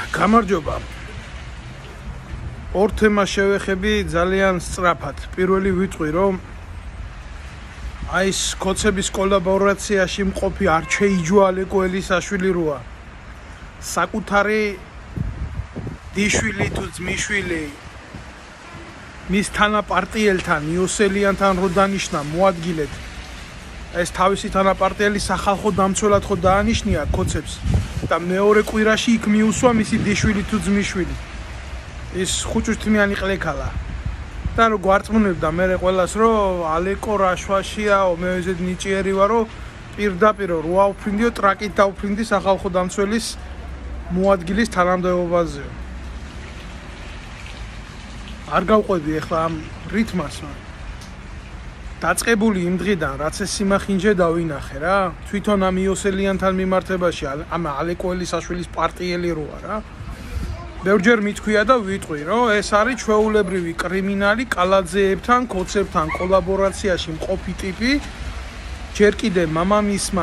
გამარჯობა. ორ თემას შევეხები ძალიან სწრაფად. პირველი ვიტყვი, რომ აი ეს კოცების კოლაბორაციაში მყოფი არ შეიჯვა ალეკო ელისაშვილი როა. საკუთარი დიშვილი თუ ძმიშვილი მის თანაპარტიელთან იოსელიანთან რო დანიშნა მოადგილეთ ეს თავისი თანაპარტიელი სახალხო დამცველად ხო დაანიშნია კოცებს და მეორე კვირაში იქ მიუსვა მისი დიშვილი თუ ძმიშვილი ის ხუჭუჭთმიანი ყლექალა და რო გვარწმუნებდა მე ყველას რომ ალეკო რაშვაშიაო მე ეზედ ნიჭიერი ვარო პირდაპირ რო აუფრინდიო ტრაკით დაუფრინდი სახალხო დამცველის მოადგილის თანამდებობაზე არ გავყვები ახლა ამ რითმას დაწყებული იმ დღიდან რაც ეს სიმახინჯე დავინახე რა თვითონ ამ იოსელიანთან მიმართებაში ამ ალეკო ელისაშვილის პარტიელი როა რა ბევრჯერ მithქვია და ვიტყვი რომ ეს არის ჩვეულებრივი კრიმინალი კალაძეებთან კოცებთან კოლაბორაციაში მყოფი ტიპი ჯერ კიდე მამამისმა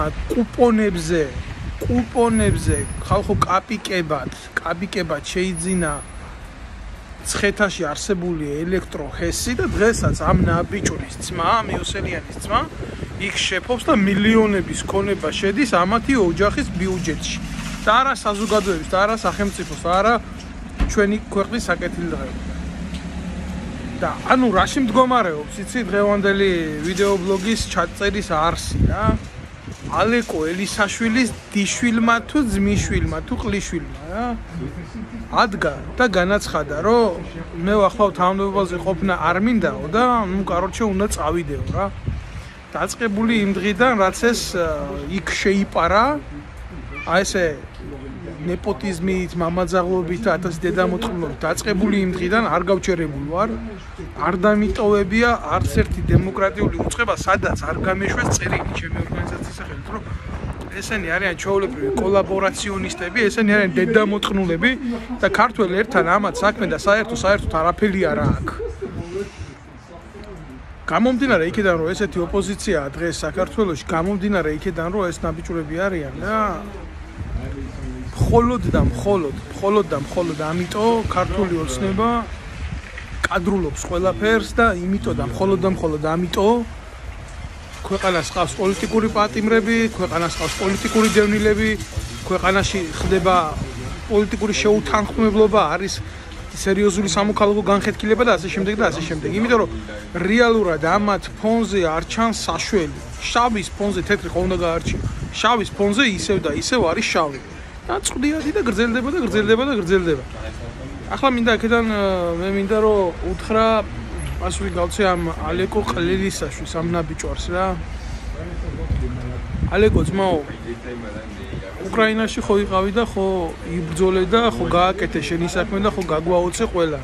კუპონებზე ხალხო კაპიკებად შეიძინა ცხეთაში არსებული ელექტროჰესი და დღესაც ამ ნაბიჯურის ძმა, ამ იოსელიანის ძმა, იქ შეფობს და მილიონების ქონება შედის ამათი ოჯახის ბიუჯეტში. და არა საზოგადოების, და არა სახელმწიფოს, არა ჩვენი ქვეყნის საკეთილდღეობა. და ანუ რაში მდგომარეობს, იცი დღევანდელი ვიდეობლოგის ჩაწერის არსი რა? ალეკო ელისაშვილის დიშვილმა თუ ძმიშვილმა თუ ყლიშვილმა რა? ადგა და განაცხადა რომ მე ახლა თანამდებობაზე ყოფნა არ მინდაო და ნუ კაროჩე უნდა წავიდეო რა დაწყებული იმ დღიდან რაც ეს იქ შეიპარა აი ესე ნეპოტიზმით მამაძაღლობით და ათასი დედამოწყლობით დაწყებული იმ დღიდან არ გავჩერებული ვარ არ დამიტოვებია არც ერთი დემოკრატიული უწყება სადაც არ გამეშვეს წერილი ჩემი ორგანიზაციის სახელით რომ ესენი არიან ჩვეულებრივი კოლაბორაციონისტები, ესენი არიან დედამოწყნულები და ქართველი ერთთან ამათ საქმე და საერთოდ არაფერი არა აქვს. გამომდინარე იქიდან რომ ესეთი ოპოზიციაა დღეს საქართველოში, გამომდინარე იქიდან რომ ეს ნაბიჯურები არიან და მხოლოდ და მხოლოდ ამიტომ ქართული ოცნება კადრულობს ყველაფერს და იმიტომ და მხოლოდ ამიტომ ქვეყანას ყავს პოლიტიკური პატიმრები, ქვეყანას ყავს პოლიტიკური დევნილები, ქვეყანაში ხდება პოლიტიკური შეუთანხმებლობა, არის სერიოზული სამოქალაქო განხეთქილება და ასე შემდეგ და ასე შემდეგ. იმიტომ რომ რეალურად ამათ ფონზე არ ჩანს საშველი. შავის ფონზე თეთრი ხო უნდა გაარჩიო. შავის ფონზე ისევ და ისევ არის შავი. და წვდიადი და გრძელდება. ახლა მინდა აქედან მე მინდა რომ უთხრა ასვი გავცე ამ ალეკო ყლილისაშვილს ამ ნაბიჯვარს რა. ალეკო ძმაო უკრაინაში ხო იყავი და ხო იბრძოლე და ხო გააკეთე შენი საქმე და ხო გაგვაოცე ყველა.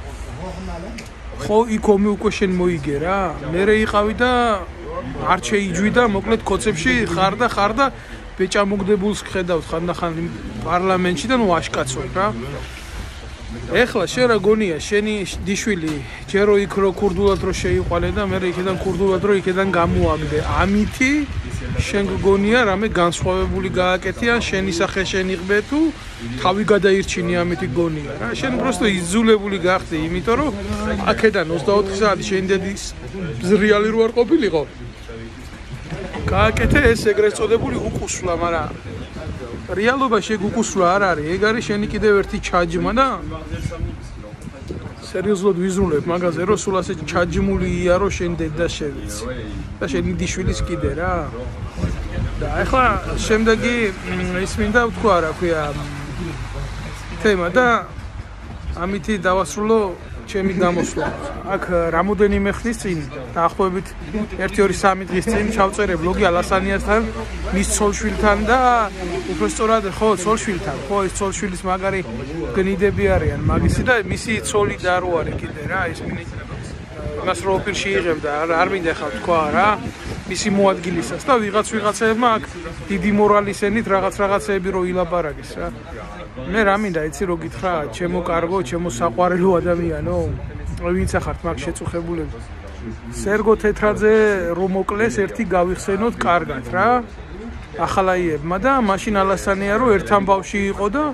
ხო იქ ომი უკვე შენ მოიგე რა. მერე იყავი და არ შეიჯვი და მოკლედ კოცებში ხარ და ბეჭამოგდებულს ხედავთ ხანდახან პარლამენტში და ნუ აშკაცო რა. ეხლა შენ რა გონია შენი დიშვილი ჯერო იქ რო ქურდულად რო შეიყვანე და მე იქიდან ქურდულად რო იქიდან გამოაგდე ამითი შენ გონია რამე განსხვავებული გააკეთია შენი სახე შენიღბე თუ თავი გადაირჩინე ამითი გონია რა შენ просто იზოლებული გახდე იმიტომ რომ აქედან 24 საათი შენ დედის ზრიალი რო არ ყოფილიყო გააკეთე ეს ეგრეთ წოდებული უკუსვლა მაგრამ რეალობა შეგუკუსვლა არ არის ეგ არის შენი კიდევ ერთი ჩაჯმა და სერიოზულად ვიზრუნებ მაგაზე რომ სულ ასე ჩაჯმული იარო შენ დედა შევიცი და შენი დიშვილის კიდე რა და ახლა შემდეგი ის მინდა ვთქვა რა ქვია თემა და ამითი დავასრულო ჩემი გამოსვლა აქ რამოდენიმე ხნის წინ დაახლოებით 1-2-3 დღის წინ ჩავწერე ბლოგი ალასანიასთან მის ცოლშვილთან და უფრო სწორად ხო ცოლშვილთან ხო ეს ცოლშვილის მაგარი გნიდები არიან მაგისი და მისი ცოლი და რო არის კიდე რა ის იმას რო პირში იღებდა არ მინდა ხა თქვა რა მისი მოადგილისას და ვიღაცებმა აქ დიდი მორალისენით რაღაცეები რო ილაპარაკეს რა მე რა მინდა იცი რო გითხრა ჩემო კარგო ჩემო საყვარელო ადამიანო ვინც ახართ მაგ შეწუხებულები სერგო თეთრაძე რომ მოკლეს ერთი გავიხსენოთ კარგად რა ახალაიებმა და მაშინ ალასანია რომ ერთ ამბავში იყო და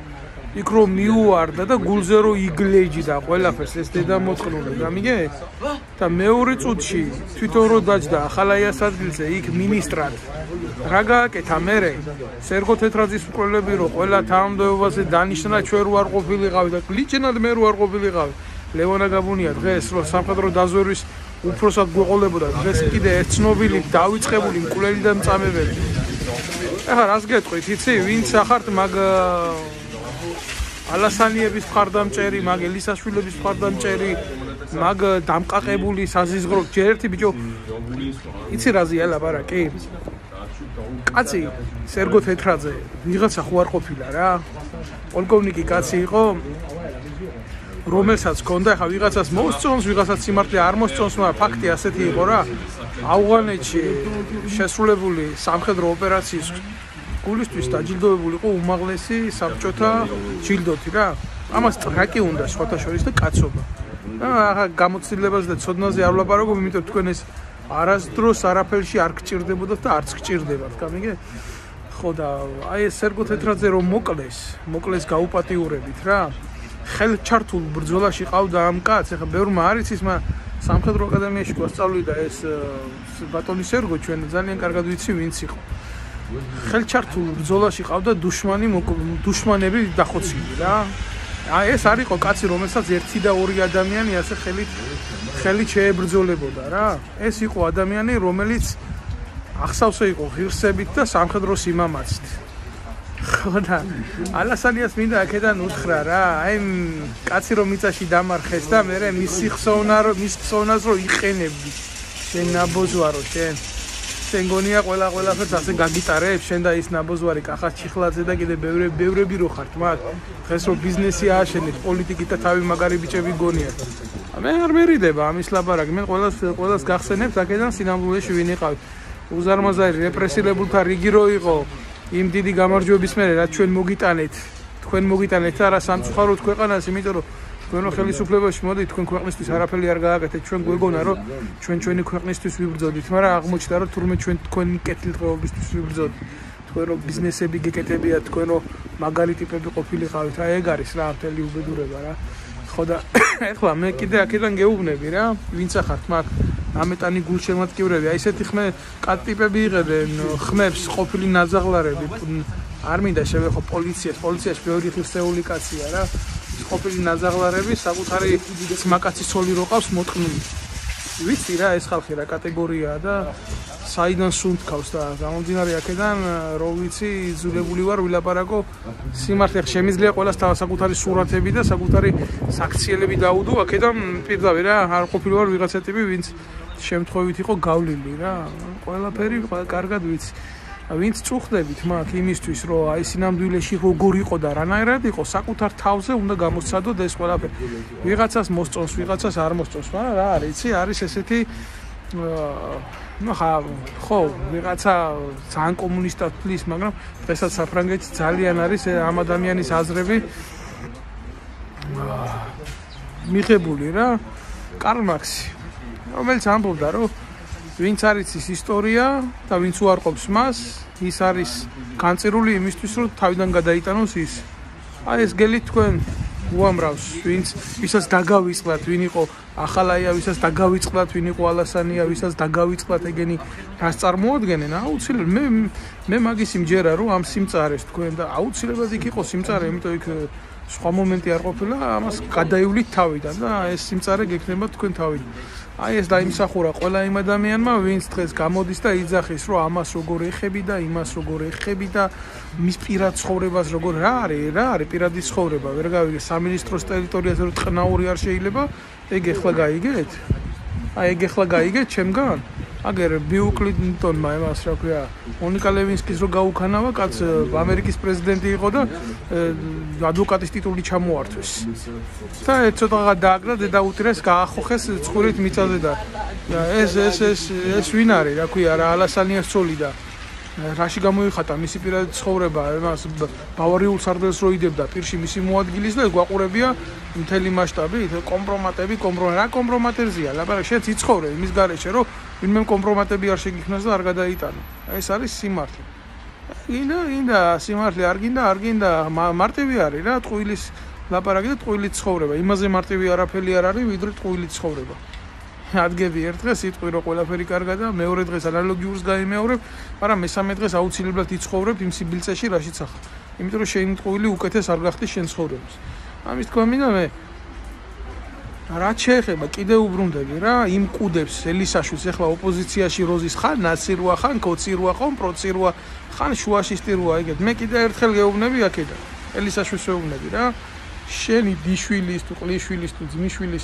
იქ რომ მიუარდა და გულზე რომ იგლეჯდა ყველაფერს ეს დედა მოწყნული გამიგე და მეორე წუთში თვითონ რო დაჯდა ახალაიას ადგილზე იქ მინისტრად რა გააკეთა მერე სერგო თეთრაძის მკვლელები რო ყველა თანამდებობაზე დანიშნა ჩვენ რო არ ყოფილიყავი და გლიჩენად მე რო არ ყოფილიყავი ლევონა გაბუნია დღეს რო სამხედრო დაზვერვის უფროსად გვეყოლებოდა დღეს კიდე ერთ ცნობილი დავიწყებული მკვლელი და მწამებელი ახლა რას გეტყვით იცი ვინც ახართ მაგ ალასანიების მხარდამჭერი, მაგ ელისაშვილების მხარდამჭერი, მაგ დამყაყებული საზიზღრო ჯერ ერთი ბიჭო იცი რაზეა ლაპარაკი? კაცი სერგო თეთრაძე ვიღაცა ხო არ ყოფილა რა. პოლკოვნიკი კაცი იყო, რომელსაც ჰქონდა ახლა ვიღაცას მოსწონს, ვიღაცას სიმართლე არ მოსწონს, მაგრამ ფაქტი ასეთი იყო რა. ავღანეთში შესრულებული სამხედრო ოპერაციის გულისთვის დაჯილდოებული იყო უმაღლესი საბჭოთა ჯილდოთი რა. ამას ტრაკი უნდა სხვათა შორის და კაცობა. ახლა გამოცდილებას და ცოდნაზე არ ვლაპარაკობ, იმიტომ თქვენ ეს არასდროს არაფერში არ გჭირდებოდათ და არც გჭირდებათ, გამიგე? ხო და აი ეს სერგო თეთრაძე რომ მოკლეს გაუპატიურებით რა. ხელჩართულ ბრძოლაში ყავდა ამ კაცს, ახლა ბევრმა არ იცის, მაგრამ სამხედრო აკადემიაში გვასწავლიდა ეს ბატონი სერგო ჩვენ ძალიან კარგად ვიცი ვინც იყო. ხელჩართულ ბრძოლაში ყავდა დუშმანები დახოცილი რა. ეს არ იყო კაცი, რომელსაც ერთი და ორი ადამიანი ასე ხელით შეებრძოლებოდა რა. ეს იყო ადამიანი, რომელიც ახსავსე იყო ღირსებით და სამხედრო სიმამაცით. ხო და ალასანიას მინდა აქედან უთხრა რა. აი კაცი რომ მიწაში დამარხეს და მე მის ხსოვნას რო იყენებდი. შენ ნაბოზვარო შენ. შენ გონია ყველაფერს ასე გაგიტარებ, შენ და ის ნაბოზვარი კახას ჩიხლაძე და კიდე ბევრები რო ხართ მაგ. დღეს რო ბიზნესი ააშენეთ, პოლიტიკით და თავი მაგარი ბიჭები გონიათ. მე არ მერიდება ამის ლაპარაკი. მე ყველას გახსენებთ აქედან სინამდვილეში ვინ იყავ. უზარმაზარი რეპრესირებულთა რიგი რო იყო იმ დიდი გამარჯვების მერე რაც ჩვენ მოგიტანეთ. თქვენ მოგიტანეთ არა სამწუხაროდ ქვეყანას, იმიტომ რომ თქვენო ხელისუფლებაში მოდი თქვენ ქვეყნისთვის არაფერი არ გააკეთეთ. ჩვენ გვეგონა რომ ჩვენი ქვეყნისთვის ვიბრძოდით, მაგრამ აღმოჩნდა რომ თურმე ჩვენ თქვენი კეთილდღეობისთვის ვიბრძოდით. თქვენ რო ბიზნესები გეკეთებიათ, თქვენ რო მაგარი ტიპები ყოფილიყავით, აი ეგ არის რა მთელი უბედურება რა. ხო და ეხლა მე კიდე აქედან გეუბნები რა, ვინც ახართ მაგ ამეტანი გულშემატკივრები, აი ესეთი ტიპები იღებენ ხმებს ყოფილი ნაზაღლარები. არ მინდა შევეხო პოლიციაში ბევრი ღირსეული კაცია რა. ყოფილი ნაზაღლარები საკუთარი ძმაკაცის ცოლი რო ყავს მოტყნული. ვიცი რა ეს ხალხი რა კატეგორიაა და საიდან სუნთქავს და გამომდინარე აქედან რო ვიცი იძულებული ვარ ვილაპარაკო სიმართლე შემიძლია ყველას საკუთარი სურათები და საკუთარი საქციელები დაუდო აქედან პირდავი რა არ ყოფილი ვარ ვიღაცა ტიპი ვინც შემთხვევით იყო გავლილი რა ყველაფერი კარგად ვიცი ვინც წუხდებით მაგ იმისთვის რომ აი სინამდვილეში როგორ იყო და რანაირად იყო საკუთარ თავზე უნდა გამოსცადოთ ეს ყველაფერი ვიღაცას მოსწონს ვიღაცას არ მოსწონს მაგრამ რა არის იცი არის ესეთი ხო ვიღაცა ძალიან კომუნისტად თვლის მაგრამ დღესაც საფრანგეთში ძალიან არის ამ ადამიანის აზრები მიღებული რა კარლ მარქსი რომელიც ამბობდა რომ ვინც არის ის ისტორია და ვინც უარყოფს მას ის არის განწირული იმისთვის რომ თავიდან გადაიტანოს ის აი ეს გელი თქვენ უამრავს ვისაც დაგავიწყდათ ვინ იყო ახალაია ვისაც დაგავიწყდათ ვინ იყო ალასანია ვისაც დაგავიწყდათ ეგენი რას წარმოადგენენ აუცილებლად მე მაგის იმჯერა რომ ამ სიმწარეს თქვენ და აუცილებლად იქ იყო სიმწარე იმიტომ იქ სხვა მომენტი არ ყოფილა ამას გადაივლით თავიდან და ეს სიმწარე გექნება თქვენ თავიდან აი ეს დაიმსახურა ყველა იმ ადამიანმა ვინც დღეს გამოდის და იძახის რომ ამას როგორ ეხები და იმას როგორ ეხები და მის პირად ცხოვრებას როგორ რა არის პირადი ცხოვრება ვერ გავიგე სამინისტროს ტერიტორიაზე რომ ტყნაური არ შეიძლება ეგ ეხლა გაიგეთ აი ეგ ეხლა გაიგეთ ჩემგან აგერ ბიუკლინტონმა იმას რა ქვია მონიკა ლევინსკის რო გაუქანავა კაც ამერიკის პრეზიდენტი იყო და ადვოკატის ტიტული ჩამოართვეს და ცოტაღა დააგრა დედაუთირეს გაახოხეს ცხვირით მიწაზე და ეს ვინ არის რა ქვია რა ალასანიას ცოლი და რაში გამოიხატა მისი პირადი ცხოვრება იმას ბავარიულ სარდელს რო იდებდა პირში მისი მოადგილის და გვაყურებია მთელი მასშტაბით კომპრომატები რა კომპრომატებზია ლაპარაკი შენც იცხოვრე იმის გარეშე რომ ვინმე კომპრომატები არ შეგიქმნას და არ გადაიტანო ეს არის სიმართლე გინდა სიმართლე არ გინდა მარტივი არის რა ტყუილის ლაპარაკი და ტყუილით ცხოვრება იმაზე მარტივი არაფერი არ არის ვიდრე ტყუილით ცხოვრება ადგები ერთ დღეს იტყვი რომ ყველაფერი კარგა და მეორე დღეს ანალოგიურს გაიმეორებ მაგრამ მესამე დღეს აუცილებლად იცხოვრებ იმ სიბილწეში რაშიც ახლა იმიტომ რომ შენი ტყუილი უკეთეს არ გახდეს შენ ცხოვრებას ამის თქვა მინდა მე რა შეეხება კიდე უბრუნდები რა იმ კუდებს ელისაშვილს ახლა ოპოზიციაში როზის ხან ნაცირვა ხან კოცირვა ხან პროცირვა ხან შუაშისტირვა ეგეთ მე კიდე ერთხელ გეუბნები აქედან ელისაშვილს ვეუბნები რა შენი დიშვილის თუ ყლიშვილის თუ ძმიშვილის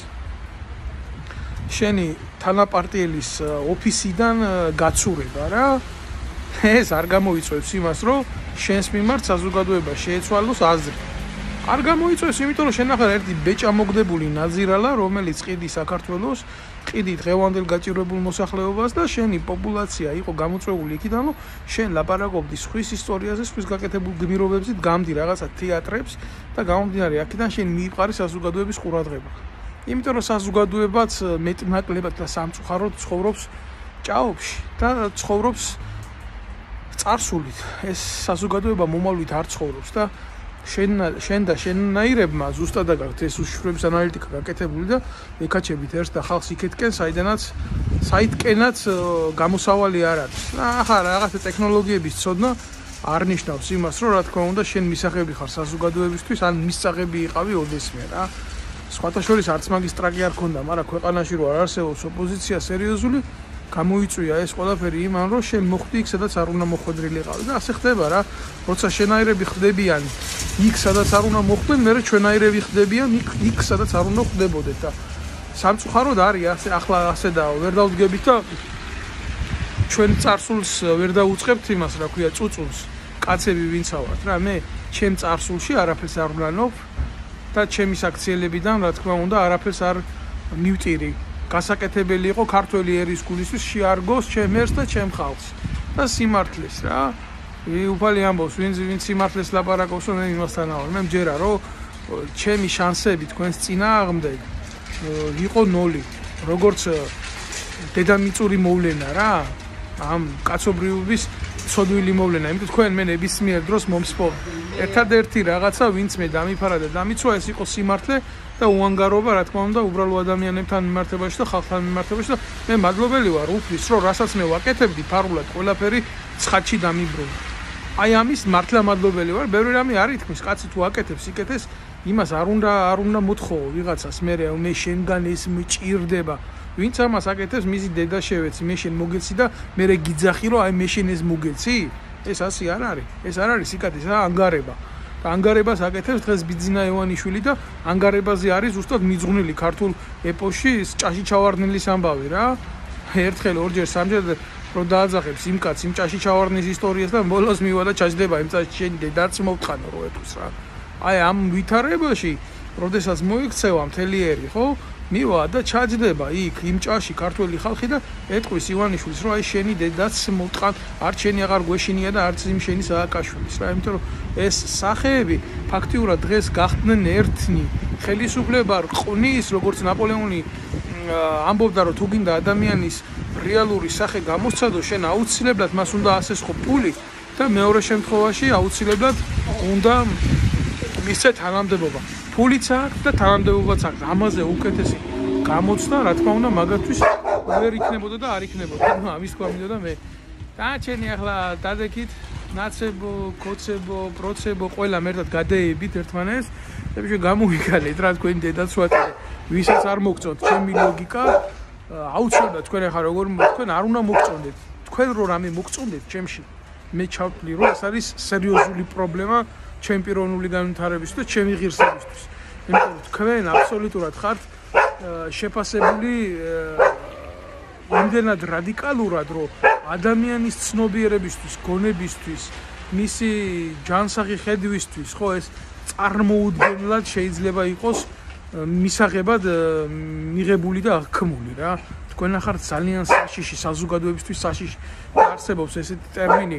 შენი თანაპარტიელის ოფისიდან გაცურება რა ეს არ გამოიწვევს იმას რომ შენს მიმართ საზოგადოება შეეცვალოს აზრი არ გამოიწვევს იმიტომ რომ შენ ახლა ერთი ბეჭა მოგდებული ნაზირალა რომელიც ყიდი საქართველოს ყიდი დღევანდელ გაჭირებულ მოსახლეობას და შენი პოპულაცია იყო გამოწვეული იქიდან რომ შენ ლაპარაკობდი სხვის ისტორიაზე სხვის გაკეთებულ გმირობებზე გამდი რაღაცა თეატრებს და გამომდინარე აქედან შენ მიიყარი საზოგადოების ყურადღება იმიტომ რომ საზოგადოებაც მეტნაკლებად და სამწუხაროდ ცხოვრობს ჭაობში და ცხოვრობს წარსულით ეს საზოგადოება მომავლით არ ცხოვრობს და შენ და შენნაირებმა ზუსტად აგაქვთ ეს უშიშროების ანალიტიკა გაკეთებული და ეკაჩებით ერთ და ხალხს იქეთკენ საიდკენაც გამოსავალი არ არის ახლა რაღაცა ტექნოლოგიების ცოდნა არ ნიშნავს იმას რომ რა თქმა უნდა შენ მისაღები ხარ საზოგადოებისთვის ან მისაღები იყავი ოდესმე რა სხვათა შორის არც მაგის ტრაკი არ ქონდა მაგრამ ქვეყანაში რო არ არსებობს ოპოზიცია სერიოზული გამოიწვია ეს ყველაფერი იმან რომ შენ მოხვდი იქ სადაც არ უნდა მოხვედრილიყავი და ასე ხდება რა როცა შენაირები ხდებიან იქ სადაც არ უნდა მოხვდნენ მე ჩვენაირები ხდებიან იქ სადაც არ უნდა ხდებოდეთ და სამწუხაროდ არის ასე ახლა ასე და ვერ დავდგებით და ჩვენ წარსულს ვერ დაუწყებთ იმას რა ქვია წუწულს კაცები ვინცავართ რა მე ჩემ წარსულში არაფერს არ ვლანობ და ჩემი საქციელებიდან რა თქმა უნდა არაფერს არ მივტირი გასაკეთებელი იყო ქართველი ერის გულისთვის შეარგოს ჩემ ერს და ჩემ ხალხს და სიმართლეს რა უფალი ამბობს ვინც სიმართლეს ლაპარაკობს რომ მე იმასთან ავარ მე მჯერა რომ ჩემი შანსები თქვენს წინააღმდეგ იყო 0 როგორც დედამიწური მოვლენა რა ამ კაცობრიობის ცოდვილი მოვლენა იმიტომ თქვენ მე ნებისმიერ დროს მომსპო ერთადერთი რაღაცა ვინც მე დამიფარა და დამიცვა ეს იყო სიმართლე და უანგარობა რა თქმა უნდა უბრალო ადამიანებთან მიმართებაში და ხალხთან მიმართებაში და მე მადლობელი ვარ უფლის რომ რასაც მე ვაკეთებდი ფარულად ყველაფერი ცხადში დამიბრუნა აი ამის მართლა მადლობელი ვარ ბევრი რამე არ ითქმის კაცი თუ აკეთებს იკეთეს იმას არ უნდა მოთხოვო ვიღაცას მე შენგან ეს მჭირდება ვინც ამას აკეთებს მისი დედა შევეცი მე შენ მოგეცი და მე გიძახი რომ აი მე შენ ეს მოგეცი ეს ასე არ არის ეს არ არის სიკეთის რა ანგარება და ანგარებას აკეთებს დღეს ბიძინა ევანიშვილი და ანგარებაზე არის ზუსტად მიძღვნილი ქართულ ეპოში ჭაში ჩავარდნილის ამბავი რა ერთხელ ორჯერ სამჯერ რომ დააძახებს იმ კაცს იმ ჭაში ჩავარდნის ისტორიას და ბოლოს მივა და ჩაჯდება იმ წაში შენ დედაც მოვთხანო რო ეტყვის რა აი ამ ვითარებაში როდესაც მოიქცევა მთელი ერი ხო მივა და ჩაჯდება იქ იმ ჭაში ქართველი ხალხი და ეტყვის ივანიშვილს რომ აი შენი დედაც მოვთხან არც შენი აღარ გვეშინია და არც იმ შენი სააკაშვილის რა იმიტომ რომ ეს სახეები ფაქტიურად დღეს გახდნენ ერთნი ხელისუფლება რყნის როგორც ნაპოლეონი ამბობდა რომ თუ გინდა ადამიანის რეალური სახე გამოსცადო შენ აუცილებლად მას უნდა ასესხო პული და მეორე შემთხვევაში აუცილებლად უნდა მისცე თანამდებობა ფულიც აქვს და თანამდებობაც აქვს ამაზე უკეთესი გამოცდა რა თქმა უნდა მაგათთვის ვერ იქნებოდა და არ იქნებოდა ნუ ამის თქვა მინდოდა მე დაჩენი ახლა დადექით ნაცებო კოცებო პროცებო ყველა მერტად გადაებით ერთმანეს და ბიჭო გამოვიგალეთ რა თქვენი დედაცვატე ვისაც არ მოგწონთ ჩემი ლოგიკა აუცილებლად თქვენ ახლა როგორ თქვენ არ უნდა მოგწონდეთ თქვენ რო რამე მოგწონდეთ ჩემში მე ჩავთვლი რომ ეს არის სერიოზული პრობლემა ჩემ პიროვნული განვითარებისთვის და ჩემი ღირსებისთვის. იმიტომ რომ თქვენ აბსოლუტურად ხართ შეფასებული იმდენად რადიკალურად, რომ ადამიანის ცნობიერებისთვის, გონებისთვის, მისი ჯანსაღი ხედვისთვის, ხო ეს წარმოუდგენლად შეიძლება იყოს მისაღებად მიღებული და აღქმული რა. თქვენ ახართ ძალიან საშიში საზოგადოებისთვის საშიში. არსებობს ესეთი ტერმინი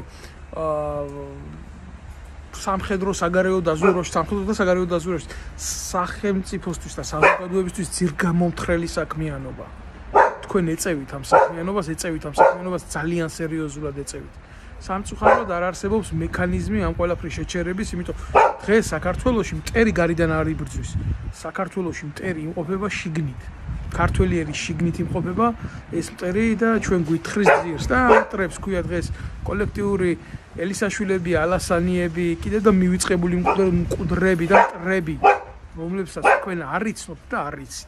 სამხედრო საგარეო დაზვერვაში, სამხედრო და საგარეო დაზვერვაში სახელმწიფოსთვის და საზოგადოებისთვის ძირგამომთხრელი საქმიანობა. თქვენ ეწევით ამ საქმიანობას ძალიან სერიოზულად ეწევით. სამწუხაროდ არ არსებობს მექანიზმი ამ ყველაფრის შეჩერების, იმიტომ დღეს საქართველოში მტერი გარიდან არ იბრძვის. საქართველოში მტერი იმყოფება შიგნით. ქართველიერი შიგნით იმყოფება ეს მტერი და ჩვენ გვითხრის ძირს და მტრებს ქვია დღეს კოლექტიური ელისაშვილები, ალასანიები, კიდე და მივიწყებული მკვდრები და მტრები, რომლებსაც თქვენ არ იცნობთ და არ იცით.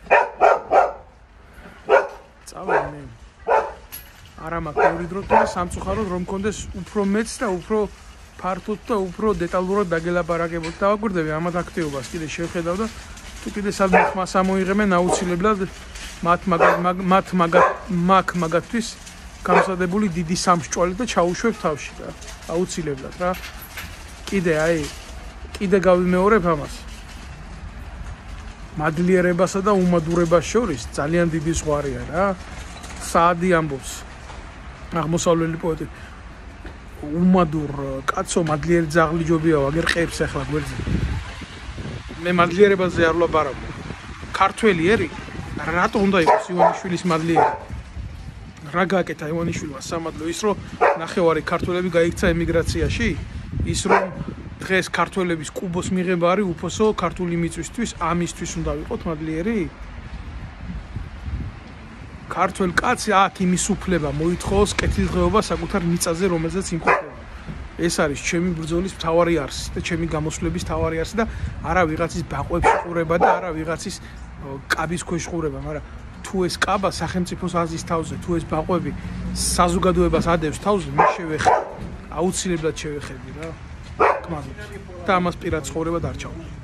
წავედი არა მაქვს ბევრი დრო და სამწუხაროდ რომ მქონდეს უფრო მეც და უფრო ფართოდ და უფრო დეტალურად დაგელაპარაკებოდ. დავაკვირდები ამათ აქტივობას კიდე შევხედავ და თუ კიდე სადმე ხმას ამოიღებენ აუცილებლად მათ მაგათთვის გამოსადებული დიდი სამსჭველი და ჩაუშვებ თავში რა. აუცილებლად რა. კიდე გავიმეორებ ამას. მადლიერებასა და უმადურებას შორის ძალიან დიდი ზღვარია რა. საადი ამბობს აღმოსავლელი პოეტი უმადურ კაცო მადლიერი ძაღლიჯობიაო აგერ ყებს ახლა გვერდზე. მე მადლიერებაზე არ ვლაპარაკობ. ქართველიერი რატო უნდა იყოს ივანიშვილის მადლიერი? რა გააკეთა ივანიშვილმა სამადლო ის რომ ნახევარი ქართველები გაიქცა ემიგრაციაში? ის რომ დღეს ქართველების კუბოს მიღება არის უფოსო ქართული მიწვისთვის, ამისთვის უნდა ვიყოთ მადლიერი? ქართველ კაცი აქ იმის უფლება მოითხოვოს კეთილდღეობა საკუთარ მიწაზე, რომელზეც იმყოფება. ეს არის ჩემი ბრძოლის მთავარი არსი და ჩემი გამოსვლების მთავარი არსი და არა ვიღაცის ბაყვებში ყურება და არა ვიღაცის კაბის ქვეშ ყურება, მაგრამ თუ ეს კაბა სახელმწიფოს აზის თავზე, თუ ეს ბაყვები საზოგადოებას ადევს თავზე, მე შევეხები. აუცილებლად შევეხები რა. კმაყოფილება და ამას პირად ცხოვრება დარჩავ.